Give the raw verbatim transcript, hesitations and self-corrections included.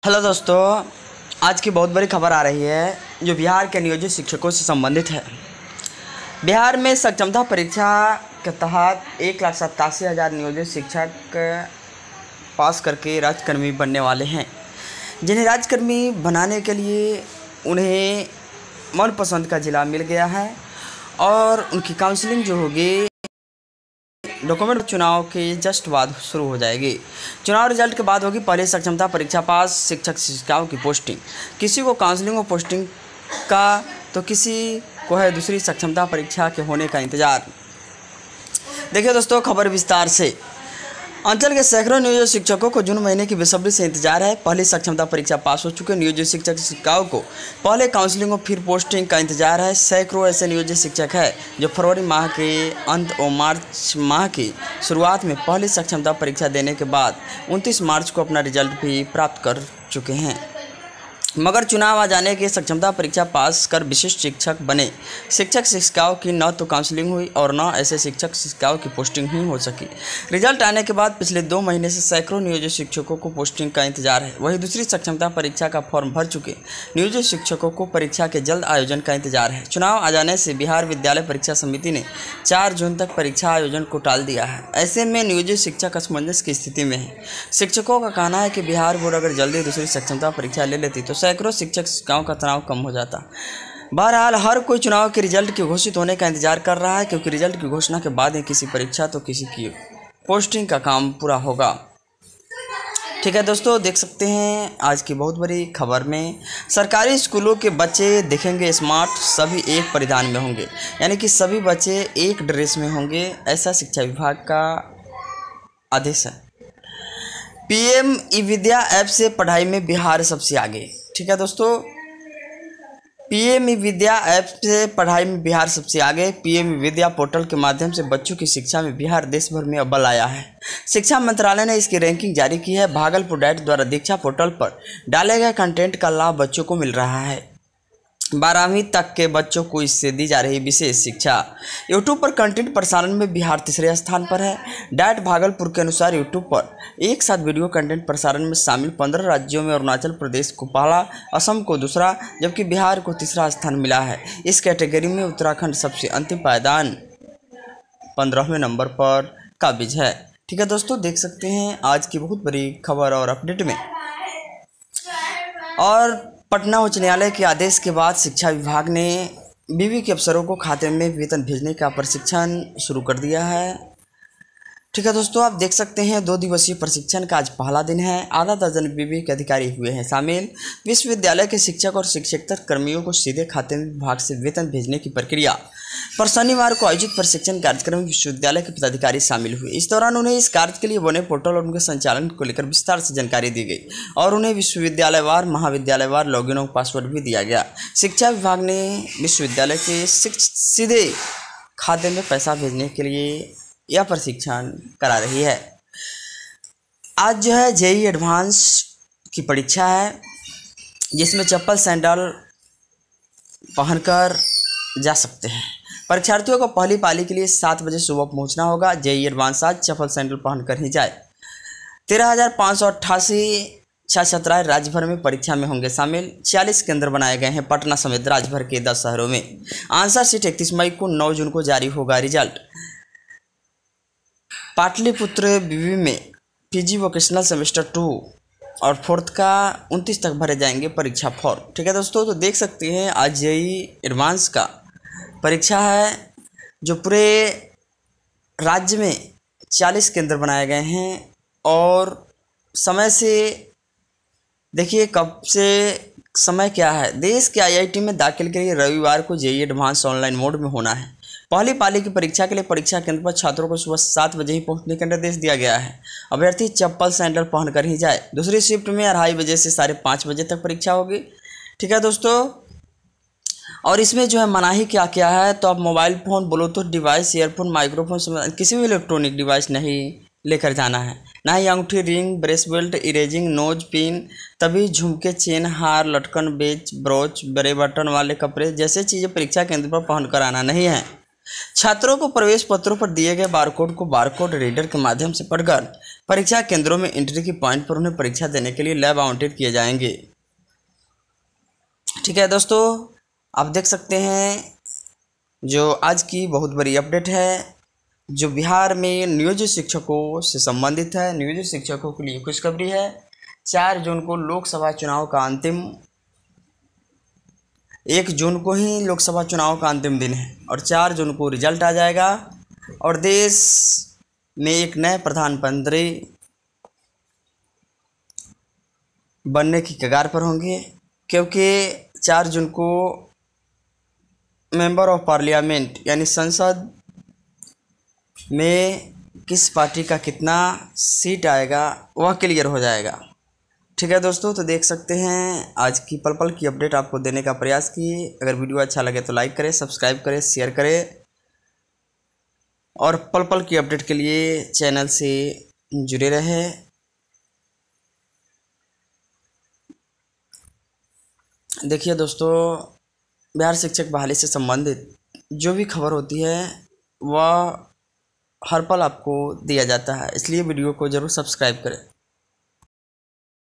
Hello दोस्तों, आज की बहुत बड़ी खबर आ रही है जो बिहार के नियोजित शिक्षकों से संबंधित है। बिहार में सक्षमता परीक्षा के तहत एक लाख सत्तासी हज़ार नियोजित शिक्षक पास करके राज्यकर्मी बनने वाले हैं, जिन्हें राज्यकर्मी बनाने के लिए उन्हें मनपसंद का ज़िला मिल गया है और उनकी काउंसलिंग जो होगी डॉक्यूमेंट चुनाव के जस्ट बाद शुरू हो जाएगी। चुनाव रिजल्ट के बाद होगी पहले सक्षमता परीक्षा पास शिक्षक शिक्षिकाओं की पोस्टिंग। किसी को काउंसलिंग और पोस्टिंग का तो किसी को है दूसरी सक्षमता परीक्षा के होने का इंतज़ार। देखिए दोस्तों, खबर विस्तार से। अंचल के सैकड़ों नियोजित शिक्षकों को जून महीने की बेसब्री से इंतजार है। पहले सक्षमता परीक्षा पास हो चुके नियोजित शिक्षक शिक्षिकाओं को पहले काउंसलिंग और फिर पोस्टिंग का इंतजार है। सैकड़ों ऐसे नियोजित शिक्षक हैं जो फरवरी माह के अंत और मार्च माह की शुरुआत में पहली सक्षमता परीक्षा देने के बाद उनतीस मार्च को अपना रिजल्ट भी प्राप्त कर चुके हैं, मगर चुनाव आ जाने के सक्षमता परीक्षा पास कर विशिष्ट शिक्षक बने शिक्षक शिक्षिकाओं की न तो काउंसलिंग हुई और न ऐसे शिक्षक शिक्षिकाओं की पोस्टिंग ही हो सकी। रिजल्ट आने के बाद पिछले दो महीने से सैकड़ों नियोजित शिक्षकों को पोस्टिंग का इंतजार है। वहीं दूसरी सक्षमता परीक्षा का फॉर्म भर चुके नियोजित शिक्षकों को परीक्षा के जल्द आयोजन का इंतजार है। चुनाव आ जाने से बिहार विद्यालय परीक्षा समिति ने चार जून तक परीक्षा आयोजन को टाल दिया है। ऐसे में नियोजित शिक्षक असमंजस की स्थिति में है। शिक्षकों का कहना है कि बिहार बोर्ड अगर जल्दी दूसरी सक्षमता परीक्षा ले लेती तो सैकड़ों शिक्षक शिक्षिकाओं का तनाव कम हो जाता। बहरहाल हर कोई चुनाव के रिजल्ट के घोषित होने का इंतजार कर रहा है, क्योंकि रिजल्ट की घोषणा के बाद ही किसी परीक्षा तो किसी की पोस्टिंग का काम पूरा होगा। ठीक है दोस्तों, देख सकते हैं आज की बहुत बड़ी खबर में सरकारी स्कूलों के बच्चे दिखेंगे स्मार्ट, सभी एक परिधान में होंगे, यानी कि सभी बच्चे एक ड्रेस में होंगे, ऐसा शिक्षा विभाग का आदेश है। पीएम ई विद्या ऐप से पढ़ाई में बिहार सबसे आगे। ठीक है दोस्तों, पीएम ई विद्या ऐप से पढ़ाई में बिहार सबसे आगे। पीएम ई विद्या पोर्टल के माध्यम से बच्चों की शिक्षा में बिहार देश भर में अव्वल आया है। शिक्षा मंत्रालय ने इसकी रैंकिंग जारी की है। भागलपुर डाइट द्वारा दीक्षा पोर्टल पर डाले गए कंटेंट का लाभ बच्चों को मिल रहा है। बारहवीं तक के बच्चों को इससे दी जा रही विशेष शिक्षा। यूट्यूब पर कंटेंट प्रसारण में बिहार तीसरे स्थान पर है। डाइट भागलपुर के अनुसार यूट्यूब पर एक साथ वीडियो कंटेंट प्रसारण में शामिल पंद्रह राज्यों में अरुणाचल प्रदेश को पहला, असम को दूसरा, जबकि बिहार को तीसरा स्थान मिला है। इस कैटेगरी में उत्तराखंड सबसे अंतिम पायदान पंद्रहवें नंबर पर काबिज है। ठीक है दोस्तों, देख सकते हैं आज की बहुत बड़ी खबर और अपडेट में। और पटना उच्च न्यायालय के आदेश के बाद शिक्षा विभाग ने बीवी के अफसरों को खाते में वेतन भेजने का प्रशिक्षण शुरू कर दिया है। ठीक है दोस्तों, आप देख सकते हैं दो दिवसीय प्रशिक्षण का आज पहला दिन है। आधा दर्जन बीवी के अधिकारी हुए हैं शामिल। विश्वविद्यालय के शिक्षक और शिक्षकेतर कर्मियों को सीधे खाते में विभाग से वेतन भेजने की प्रक्रिया पर शनिवार को आयोजित प्रशिक्षण कार्यक्रम में विश्वविद्यालय के पदाधिकारी शामिल हुए। इस दौरान उन्हें इस कार्य के लिए बने पोर्टल और उनके संचालन को लेकर विस्तार से जानकारी दी गई और उन्हें विश्वविद्यालयवार महाविद्यालयवार लॉगिन और पासवर्ड भी दिया गया। शिक्षा विभाग ने विश्वविद्यालय के सीधे खाते में पैसा भेजने के लिए यह प्रशिक्षण करा रही है। आज जो है जेईई एडवांस की परीक्षा है, जिसमें चप्पल सैंडल पहनकर जा सकते हैं। परीक्षार्थियों को पहली पाली के लिए सात बजे सुबह पहुंचना होगा। जेईई एडवांस आज चप्पल सैंडल पहनकर ही जाए। तेरह हज़ार पाँच सौ अट्ठासी छात्र राज्य भर में परीक्षा में होंगे शामिल। छियालीस केंद्र बनाए गए हैं पटना समेत राज्य भर के दस शहरों में। आंसर शीट इकतीस मई को, नौ जून को जारी होगा रिजल्ट। पाटलिपुत्र बीवी में पीजी वोकेशनल सेमेस्टर टू और फोर्थ का उनतीस तक भरे जाएंगे परीक्षा फॉर्म। ठीक है दोस्तों, तो देख सकते हैं आज जेईई एडवांस का परीक्षा है, जो पूरे राज्य में चालीस केंद्र बनाए गए हैं और समय से देखिए कब से समय क्या है। देश के आईआईटी में दाखिल के लिए रविवार को जेईई एडवांस ऑनलाइन मोड में होना है। पहली पाली की परीक्षा के लिए परीक्षा केंद्र पर छात्रों को सुबह सात बजे ही पहुंचने का निर्देश दिया गया है। अभ्यर्थी चप्पल सैंडल पहनकर ही जाए। दूसरी शिफ्ट में अढ़ाई बजे से साढ़े पाँच बजे तक परीक्षा होगी। ठीक है दोस्तों, और इसमें जो है मनाही क्या क्या है, तो आप mobile phone, bluetooth device, earphone, microphone, किसी भी इलेक्ट्रॉनिक डिवाइस नहीं लेकर जाना है। ना ही अंगूठी, ring, bracelet, earrings, nose pin, तभी झुमके, चेन, हार, लटकन, बेच, ब्रोच, बड़े बटन वाले कपड़े जैसे चीज़ें परीक्षा केंद्र पर पहनकर आना नहीं है। छात्रों को प्रवेश पत्रों पर दिए गए बारकोड को बारकोड रीडर के माध्यम से पढ़कर परीक्षा केंद्रों में एंट्री की पॉइंट पर उन्हें परीक्षा देने के लिए लैब आवंटित किए जाएंगे। ठीक है दोस्तों, आप देख सकते हैं जो आज की बहुत बड़ी अपडेट है जो बिहार में नियोजित शिक्षकों से संबंधित है। नियोजित शिक्षकों के लिए खुशखबरी है। चार जून को लोकसभा चुनाव का अंतिम एक जून को ही लोकसभा चुनाव का अंतिम दिन है और चार जून को रिजल्ट आ जाएगा और देश में एक नए प्रधानमंत्री बनने की कगार पर होंगे, क्योंकि चार जून को मेंबर ऑफ पार्लियामेंट यानी संसद में किस पार्टी का कितना सीट आएगा वह क्लियर हो जाएगा। ठीक है दोस्तों, तो देख सकते हैं आज की पल पल की अपडेट आपको देने का प्रयास किए। अगर वीडियो अच्छा लगे तो लाइक करें, सब्सक्राइब करें, शेयर करें और पल पल की अपडेट के लिए चैनल से जुड़े रहें। देखिए दोस्तों, बिहार शिक्षक बहाली से संबंधित जो भी खबर होती है वह हर पल आपको दिया जाता है, इसलिए वीडियो को ज़रूर सब्सक्राइब करें।